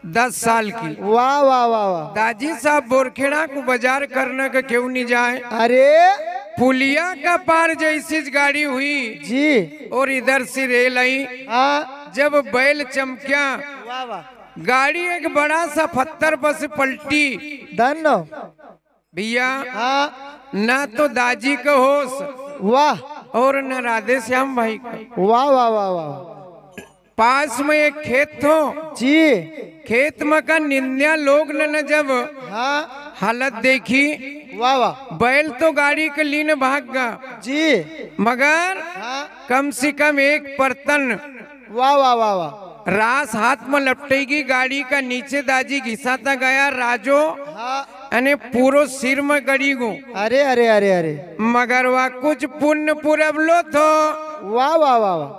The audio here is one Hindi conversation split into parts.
10 साल की। वाह वाह वाह वाह। दाजी साहब बोरखेड़ा को बाजार करने का क्यों नहीं जाए। अरे पुलिया का पार जैसी गाड़ी हुई जी। और इधर से रेल आई। हाँ। जब बैल चमकिया वाह वाह। गाड़ी एक बड़ा सा पत्थर पर से पलटी। धन्नो भैया हाँ। ना तो दाजी का होश वाह और न राधे श्याम भाई का। वाह वाह वाह वाह। पास में एक खेत थो जी। खेत में का निंदिया लोग ने जब हाँ। हालत देखी वाह वाह। बैल तो गाड़ी के लीन भाग गया जी। मगर हाँ। कम से कम एक बर्तन वाह वाह वाह वाह। रास हाथ में लपटेगी गाड़ी का नीचे दाजी घिसाता गया राजो हाँ। अने पूरो सिर में गड़ी गो। अरे अरे अरे अरे। मगर वह कुछ पुण्य पुरबलो थो। वाह वाह वाह वाह।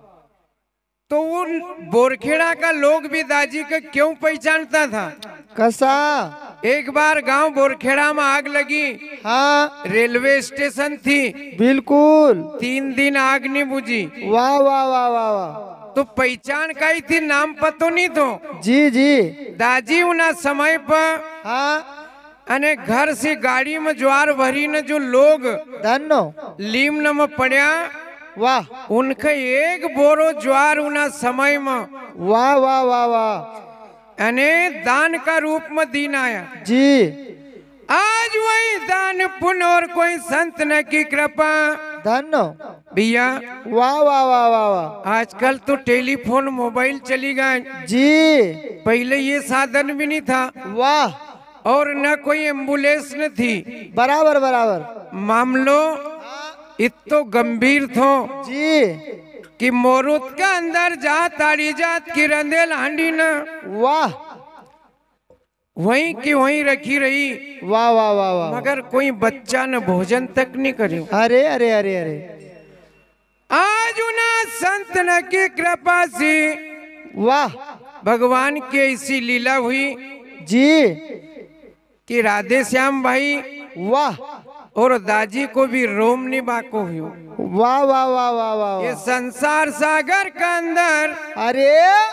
तो उन बोरखेड़ा का लोग भी दाजी को क्यों पहचानता था। कसा। एक बार गांव बोरखेड़ा में आग लगी। हाँ। रेलवे स्टेशन थी। बिल्कुल। 3 दिन आग नहीं बुझी। वाह वाह वाह वाह वाह। तो पहचान का ही थी नाम पतो नहीं तो। जी जी। दाजी उना समय पर हाँ। अने घर से गाड़ी में ज्वार भरी न जो लोग धन्नो लीम न में पड़ा वाह। उनके एक बोरो ज्वार उना समय में वाह वाह वाह वाह। अने दान का रूप में दीन आया। जी। आज वही दान पुण्य और कोई संत न की कृपा। धन्नो भैया वाह वाह वाह वाह वाह। आजकल तो टेलीफोन मोबाइल चली गए। जी। पहले ये साधन भी नहीं था वाह। और न कोई एम्बुलेंस न थी। बराबर बराबर। मामलो इतो गंभीर थो जी। कि मोरुत का अंदर जा ताड़ी जात की रंदेल हांडी न वाह। वहीं की वहीं रखी रही। वाह वाह वाह वाह। मगर कोई बच्चा न भोजन तक नहीं करे। अरे अरे अरे अरे। आज उना संत न की कृपा से वाह। भगवान की ऐसी लीला हुई जी। कि राधे श्याम भाई वाह। और दाजी को भी रोम नहीं बाको हुई। वाह वाह वाह वाह वाह। ये संसार सागर का अंदर अरे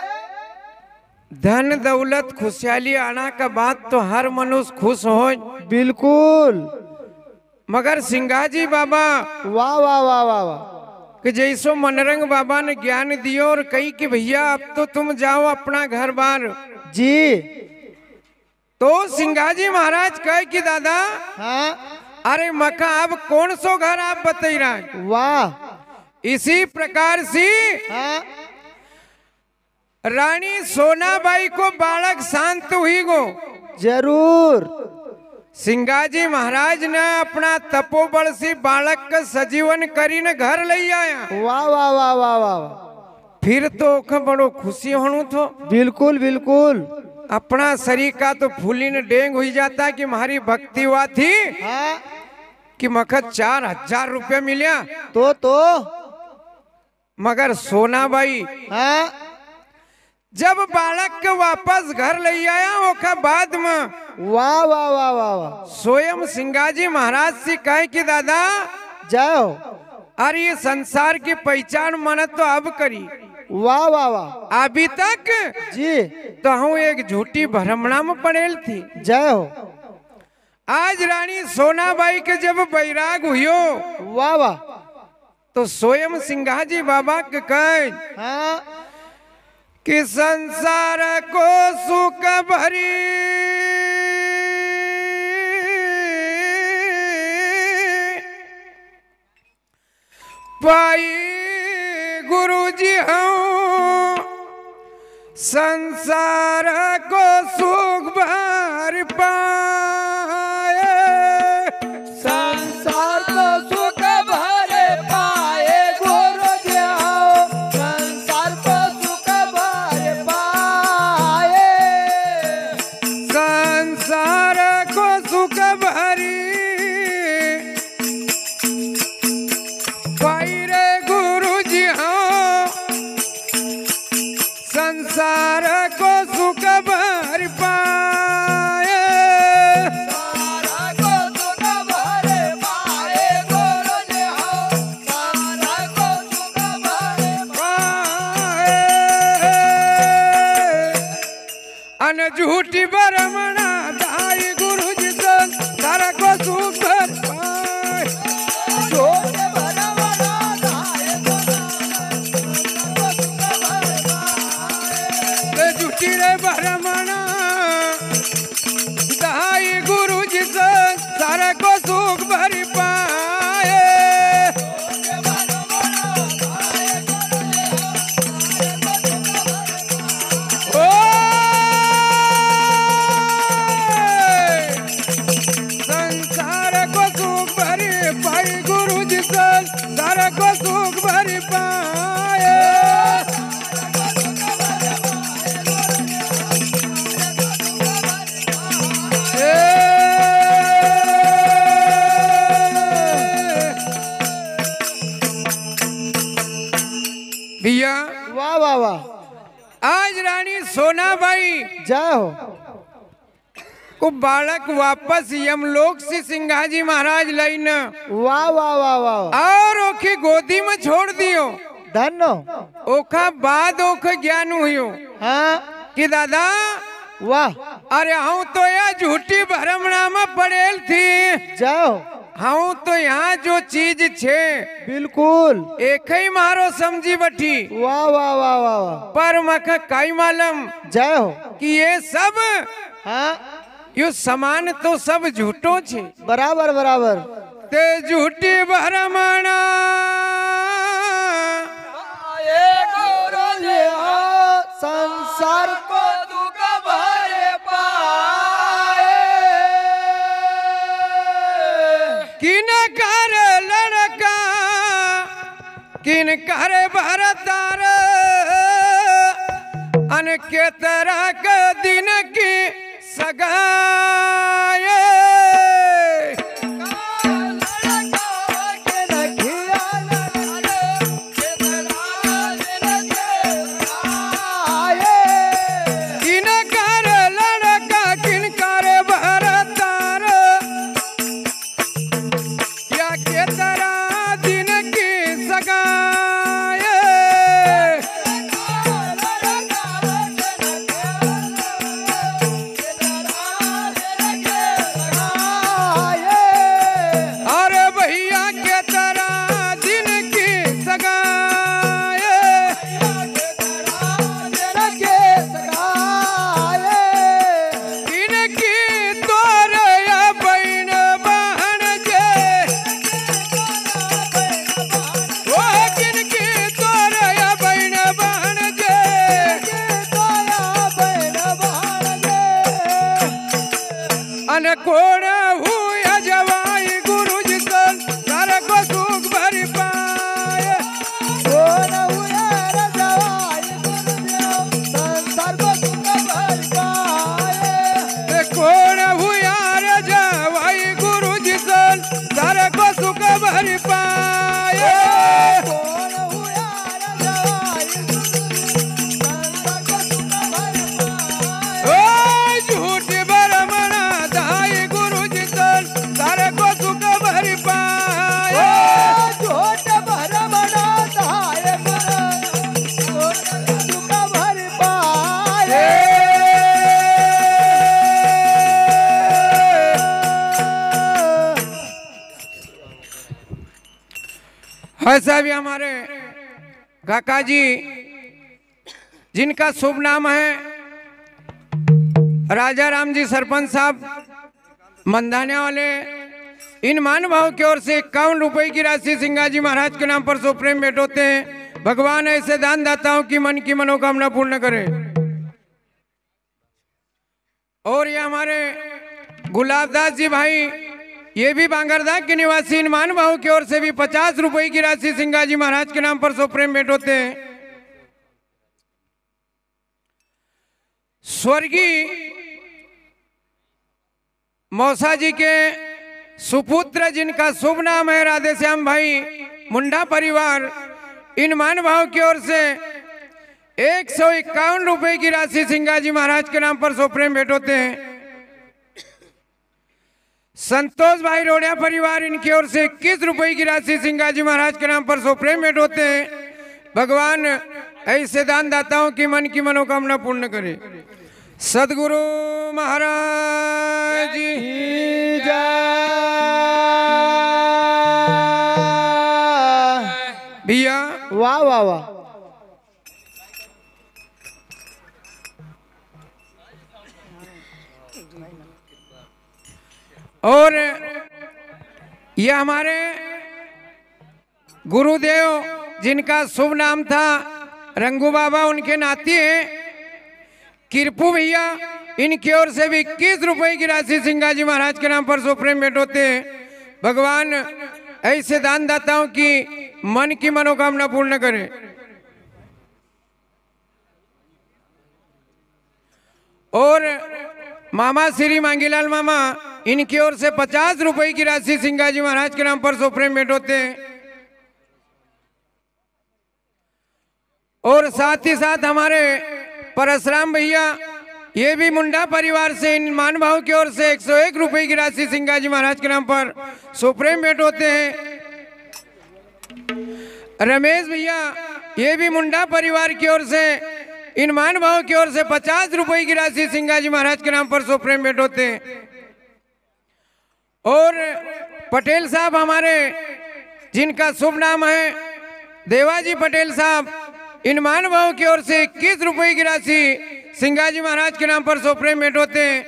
धन दौलत खुशहाली आना का बात तो हर मनुष्य खुश हो। बिल्कुल। मगर सिंगाजी बाबा वाह वाह वाह वाह वाह। कि जैसो मनरंग बाबा ने ज्ञान दियो और कही कि भैया अब तो तुम जाओ अपना घर बार। जी। तो सिंगाजी महाराज कहे कि दादा हाँ। अरे मका अब कौन सो घर आप बता रहे। वाह। इसी प्रकार से हाँ। रानी सोनाबाई को बालक शांत हुई गो। जरूर। सिंगाजी महाराज ने अपना तपोबल से बालक का सजीवन करी न घर ले आया। वाह वाह वाह वाह वाह। फिर तो बड़ो खुशी होनू थो। बिल्कुल बिल्कुल। अपना शरीर का तो फूली न डेंग हुई जाता कि हमारी भक्ति हुआ थी। हाँ। कि मखत 4000 रुपया मिला। तो मगर सोनाबाई हाँ। जब बालक के वापस घर ले आया ओका बाद में वाह वाह वाह वाह वाह। स्वयं सिंगाजी महाराज से कहे कि दादा जाओ। अरे ये संसार की पहचान मन तो अब करी। वाह वाह वाह। अभी तक जी। तो हूँ एक झूठी भ्रमणा में पड़ेल थी। जय हो। आज रानी सोनाबाई के जब बैराग हुयो वाह वाह। तो स्वयं सिंगाजी बाबा के कहे हाँ। कि संसार को सुख भरी पाई गुरुजी हूँ संसार को सुख भर पाए। संसार को सुख भरे पाए गुरुजी हूँ संसार को सुख भरे पाए। संसार को सुख भरी पाई रे गुरुजी हूँ संसार को सुख भर पाए। अन झूठी बरमणा दाई गुरु जी सन सारा को सुख भर पाए झूठे भरमणा दाई गुरु झूठी रे बरमणा दाई गुरु जी सन सारा को सुख भर पाए सारा को सुख भर पाए भैया वाह वाह वाह आज रानी सोनाबाई जय हो को बालक वापस यमलोक से सिंघाजी महाराज लाइन वाह वाह वाह वाह और ओखी गोदी में छोड़ दियो धन्नो ओखा बाद ओख ज्ञान हुयो हाँ कि दादा वाह अरे हूँ तो यह झूठी भरमणा में पड़ेल थी जय हो हूँ तो यहाँ जो चीज छे बिल्कुल एक ही मारो समझी बठी वाह वाह वाह वाह वाह पर मख काई मालूम जय हो कि ये सब हाँ यो समान तो सब झूठो छे बराबर बराबर ते झूठी भरमणा संसार को दुख भरे पाए किन कर लड़का किन कर भरतार अन के तरह के दिन की सगाए कोण हुआ जवाई गुरु जी सन सारा को सुख भर पाए कोण हुआ जवाई गुरु जी संसार को सुख भर पाए कोण हुआ जवाई गुरु जी सन सारा को सुख भर पाए कोण हुआ जवाई संसार को सुख भर पाए ओ झूठ भरमणा दाई गुरु जी सन सारा को सुख भर पाए झूठ भरमणा दाई गुरु सुख भर पाए ऐसा भी हमारे काका जी जिनका शुभ नाम है राजा राम जी सरपंच साहब मंदाने वाले, इन महानुभाव की ओर से 51 रुपए की राशि सिंघाजी महाराज के नाम पर सो प्रेम भेंट होते हैं। भगवान ऐसे दान दाताओं की मन की मनोकामना पूर्ण करे। और ये हमारे गुलाबदास जी भाई, ये भी बांगरदा के निवासी, इन महानुभाव की ओर से भी 50 रुपए की राशि सिंघाजी महाराज के नाम पर सो प्रेम भेंट होते हैं। स्वर्गीय मौसा जी के सुपुत्र जिनका शुभ नाम है राधेश्याम भाई मुंडा परिवार, इन महानुभाव की ओर से 151 रुपए की राशि सिंघाजी महाराज के नाम पर सो प्रेम भेंट होते हैं। संतोष भाई रोड़िया परिवार, इनकी ओर से 21 रुपए की राशि सिंघाजी महाराज के नाम पर सो प्रेम भेंट होते हैं। भगवान ऐसे दान दाताओं की मन की मनोकामना पूर्ण करे। सदगुरु महाराज की जय। भैया वाह वाह वाह। और ये हमारे गुरुदेव जिनका शुभ नाम था रंगू बाबा, उनके नाती हैं किरपू भैया, इनकी ओर से भी 21 रुपए की राशि सिंगाजी महाराज के नाम पर सुप्रीम भेंट होते हैं। भगवान ऐसे दानदाताओं की मन की मनोकामना पूर्ण करे। और मामा श्री मांगीलाल मामा, इनकी ओर से 50 रुपए की राशि सिंगाजी महाराज के नाम पर सुप्रीम भेंट होते हैं। और साथ ही साथ हमारे परशुराम भैया, ये भी मुंडा परिवार से, इन महानुभाव की ओर से 101 रुपए की राशि सिंगाजी महाराज के नाम पर सुप्रीम भेंट होते हैं। रमेश भैया, ये भी मुंडा परिवार की ओर से, इन महानुभाव की ओर से 50 रुपए की राशि सिंगाजी महाराज के नाम पर सुप्रीम भेंट होते हैं। और पटेल साहब हमारे, जिनका शुभ नाम है देवाजी पटेल साहब, इन महानुभावों की ओर से 21 रुपए की राशि सिंगाजी महाराज के नाम पर सुप्रीम भेंट होते हैं।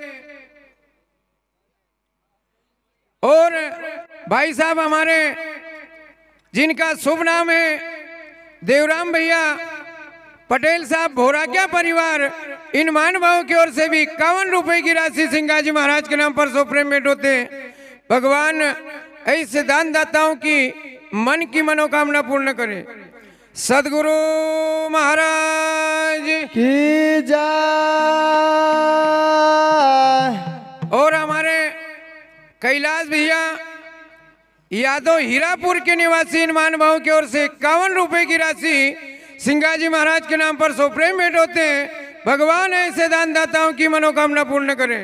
और भाई साहब हमारे, जिनका शुभ नाम है देवराम भैया पटेल साहब, भोराक्या परिवार, इन महानुभावों की ओर से भी 51 रुपए की राशि सिंगाजी महाराज के नाम पर सुप्रीम भेंट होते हैं। भगवान ऐसे दानदाताओं की मन की मनोकामना पूर्ण करे। सदगुरु महाराज की जय। और हमारे कैलाश भैया यादव हीरापुर के निवासी, इन महानुभावों की ओर से 51 रुपए की राशि सिंगाजी महाराज के नाम पर सुप्रीम भेंट होते हैं। भगवान ऐसे दानदाताओं की मनोकामना पूर्ण करे।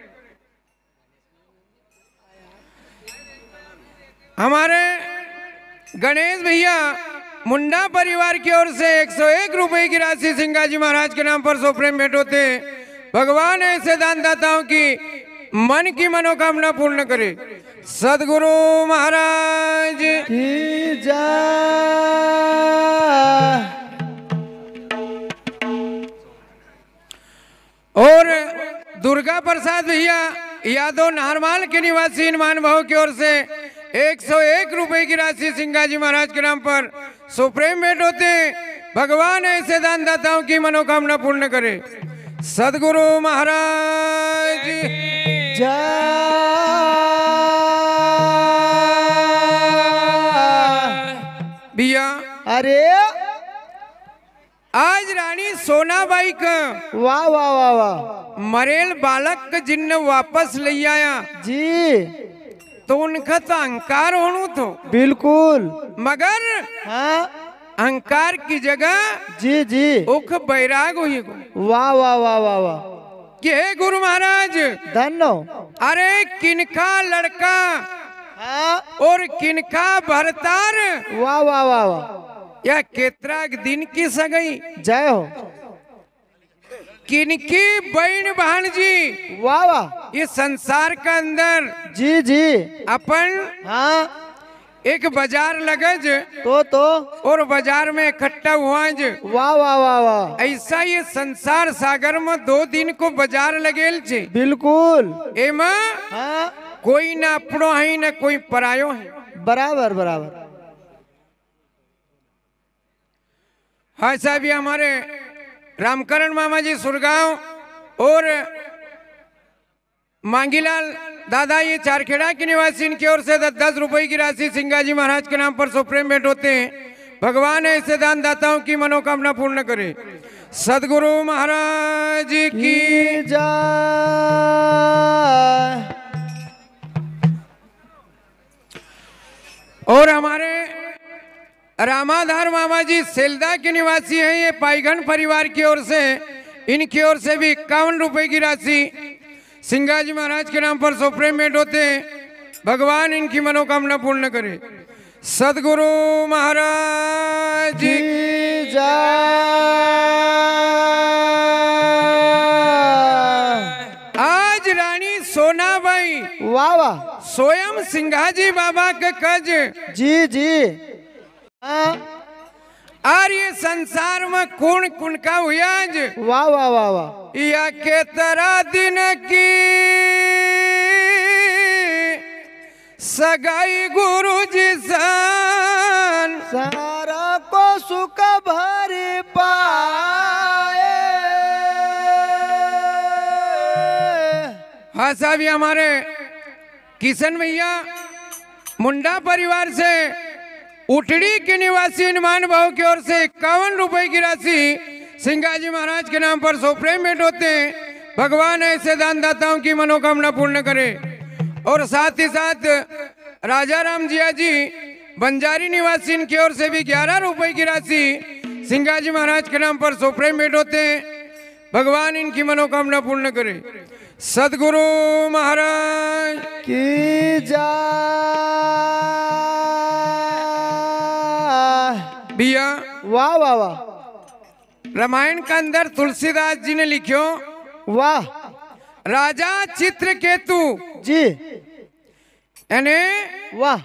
हमारे गणेश भैया मुंडा परिवार की ओर से 101 रुपए की राशि सिंगाजी महाराज के नाम पर सुप्रीम भेंट होते हैं। भगवान ऐसे दानदाताओं की मन की मनोकामना पूर्ण करे। सदगुरु महाराज की जय। और दुर्गा प्रसाद भैया यादव नाहरमाल के निवासी, इन महानुभावों की ओर से 101 रुपए की राशि सिंगाजी महाराज के नाम पर सुप्रीम भेंट होते हैं। भगवान ऐसे दानदाताओं की मनोकामना पूर्ण करे। सदगुरु महाराज जय। भैया अरे आज रानी सोनाबाई का वाह वाह वाह वाह। मरेल बालक का जिन्न वापस ले आया जी, तो उनका तो अहंकार होना तो बिल्कुल। मगर हाँ अहंकार की जगह जी जी। उख बैराग हुई गो। वाह वाह वाह वाह वाह। कि हे गुरु महाराज, धन्नो। अरे किनका लड़का हाँ और किनका भरतार, वाह वाह वाह वाह। या केतरा दिन की सगई, जय हो। किनकी बहन भाणजी, वाह वाह। इस संसार का अंदर जी जी। अपन हाँ एक बाजार लगज तो और बाजार में इकट्ठा हुआ ज। वाह वाह वाह वाह। ऐसा ये संसार सागर में 2 दिन को बाजार लगेल छे। बिल्कुल। एमा हाँ कोई ना अपनो है ना कोई परायो है। बराबर बराबर। हाँ साहब, ये हमारे रामकरण मामा जी सुरगांव और मांगीलाल दादा, ये चारखेड़ा के निवासी, इनकी ओर से 10 रुपए की राशि सिंगाजी महाराज के नाम पर सुप्रीम भेंट होते हैं। भगवान ऐसे दानदाताओं की मनोकामना पूर्ण करे। सदगुरु महाराज की जय। और हमारे रामाधार मामा जी सेल्दा के निवासी हैं, ये पाईगन परिवार की ओर से, इनकी ओर से भी 51 रुपए की राशि सिंगाजी महाराज के नाम पर सुप्रीम भेंट होते हैं। भगवान इनकी मनोकामना पूर्ण करे। सदगुरु महाराज की जय। सोनाबाई वाह वाह स्वयं सिंघाजी बाबा के कज जी जी हाँ और ये संसार में कौन कौन का हुआ आज वाह वाह वाह वाह या के तरह दिन की सगाई गुरु जी सन सारा को सुख भरी पाए। हाँ साहब, ये हमारे किशन भैया मुंडा परिवार से उटड़ी के निवासी हनुमान भाव की ओर से 51 रुपए की राशि सिंघाजी महाराज के नाम पर सोप्रेम भेंट होते हैं। भगवान ऐसे दानदाताओं की मनोकामना पूर्ण करे। और साथ ही साथ राजा राम जिया जी बंजारी निवासी इनकी ओर से भी 11 रुपए की राशि सिंघाजी महाराज के नाम पर सोप्रेम भेंट होते हैं। भगवान इनकी मनोकामना पूर्ण करे। सदगुरु महाराज की जा भैया वाह वाह वाह रामायण का अंदर तुलसीदास जी ने लिखो वाह राजा चित्रकेतु जी यानी वाह।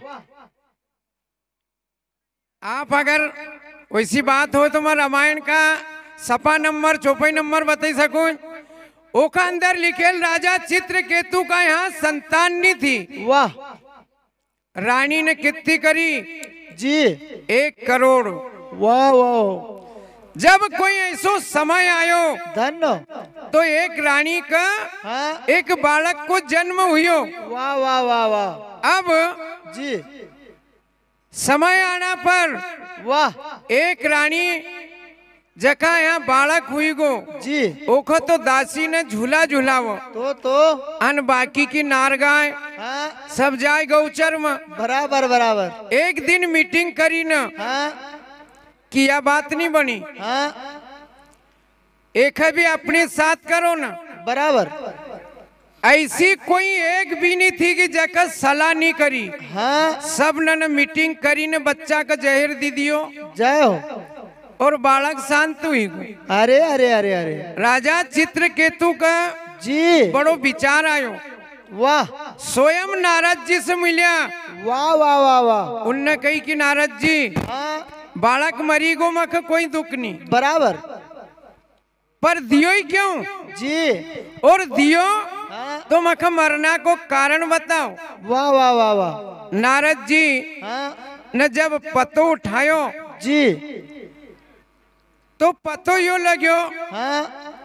आप अगर वैसी बात हो तो मैं रामायण का सपा नंबर चौपाई नंबर बता सकूं। ओका अंदर लिखेल राजा चित्रकेतु का यहाँ संतान नहीं थी। वाह रानी ने कितनी करी जी 1 करोड़। वाह वाह जब कोई ऐसो समय आयो धन्य तो एक रानी का हाँ एक बालक को जन्म हुयो। वाह वाह वाह वाह अब जी समय आना पर वाह एक रानी जका यहाँ बालक हुई गो जी ओखो तो दासी ने झूला झूलावो तो अन बाकी की नार गाय हाँ सब जाए गौचर में। बराबर बराबर एक दिन मीटिंग करी न हाँ किया बात नहीं बनी। हाँ एक भी अपने साथ करो ना। बराबर ऐसी कोई एक भी नहीं थी कि जका सलाह नहीं करी। हाँ सब ने मीटिंग करी न बच्चा का जहर दी दियो जय हो और बालक शांत हुई। अरे अरे अरे अरे राजा चित्रकेतु का जी बड़ो विचार आयो। वाह स्वयं नारद जी से मिलिया। वाह वाह वाह वाह उनने कही कि नारद जी हाँ बालक मरी गो मख कोई दुख नहीं बराबर पर दियो ही क्यों जी और दियो हाँ तो मख मरना को कारण बताओ। वाह वाह वाह वाह नारद जी हाँ ने जब पतो उठायो जी तो पतो यो लग्यो हाँ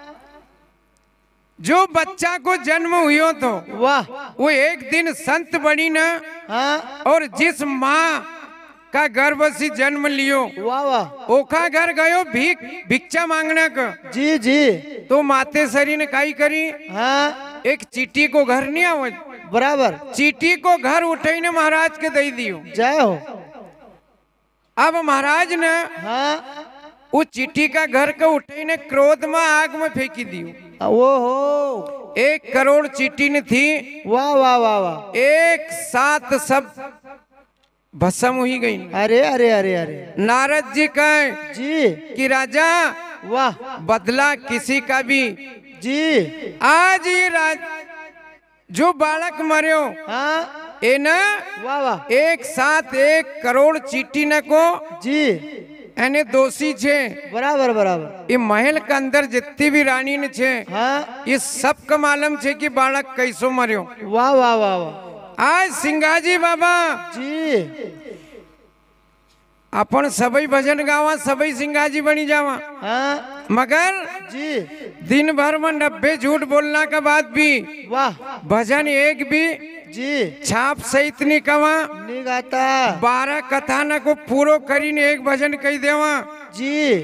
जो बच्चा को जन्म हुयो तो वाह वो एक दिन संत बनी न हाँ और जिस माँ का गर्भ से जन्म लियो वाह वाह ओखा घर गयो भिक्षा मांगने का। जी जी तो माते सरी ने काई करी हाँ एक चीटी को घर नहीं आवे बराबर चीटी को घर उठे ने महाराज के दे दियो। जय हो अब महाराज ने हाँ उस चीटी का घर को उठे ने क्रोध में आग में फेंकी दियो। वो हो 1 करोड़ चीटी ने थी। वाह वाह वाह वाह एक साथ सब भस्म हुई गई। अरे अरे अरे अरे नारद जी कहे जी कि राजा वाह बदला किसी का भी जी आज ये जो बालक मर्यो हाँ ए न वाह वाह एक साथ 1 करोड़ चीटी न को जी एने दोषी छे। बराबर बराबर ये महल के अंदर जितनी भी रानी ने छे हाँ ये सब का मालूम छे कि बालक कैसो मर्यो। वाह वाह वाह वाह आज सिंघाजी बाबा जी अपन सबई भजन गावा सबई सिंघाजी बनी जावा हाँ मगर जी दिन भर में 90 झूठ बोलना के बाद भी वाह भजन एक भी जी छाप सहित नहीं कवा। नहीं गाता 12 कथा न को पूरो करी ने एक भजन कही देवा जी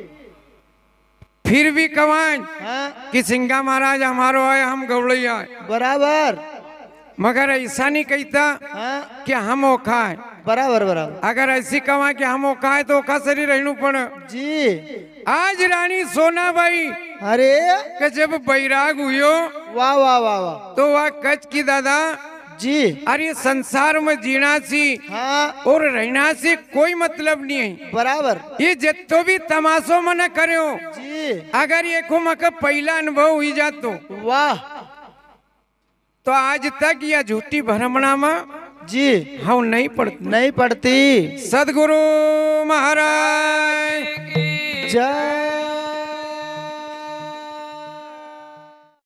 फिर भी कवान हाँ कि सिंघा महाराज हमारो है हम गौड़ैया है। बराबर मगर ऐसा नहीं कहता हाँ कि हम ओखा है। बराबर बराबर अगर ऐसी कवा कि हम ओखा है तो ओखा शरीर रहनु पड़। जी आज रानी सोनाबाई अरे के जब बैराग हुयो वाह वाह वाह वाह तो वह कच की दादा जी अरे संसार में जीना सी हाँ और रहना से कोई मतलब नहीं है। बराबर ये जितो भी तमाशो में न करो जी अगर ये को मका पहला अनुभव हुई जातो वाह तो आज तक यह झूठी भ्रमणा में जी हम नहीं पढ़ते। नहीं पढ़ती। सदगुरु महाराज जय